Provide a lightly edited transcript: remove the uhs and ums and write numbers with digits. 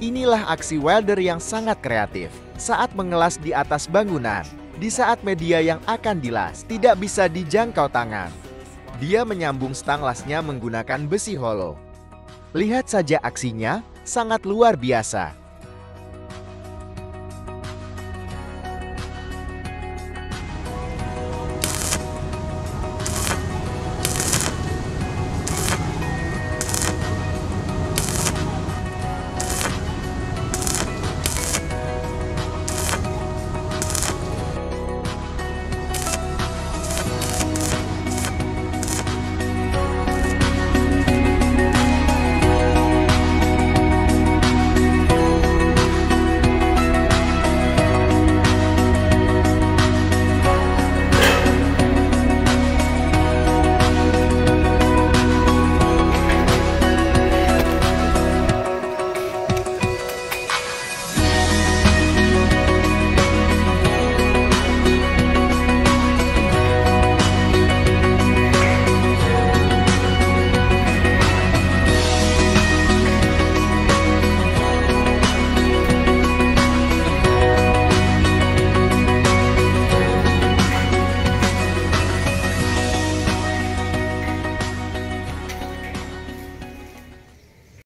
Inilah aksi welder yang sangat kreatif saat mengelas di atas bangunan, di saat media yang akan dilas tidak bisa dijangkau tangan. Dia menyambung stang lasnya menggunakan besi hollow. Lihat saja aksinya, sangat luar biasa.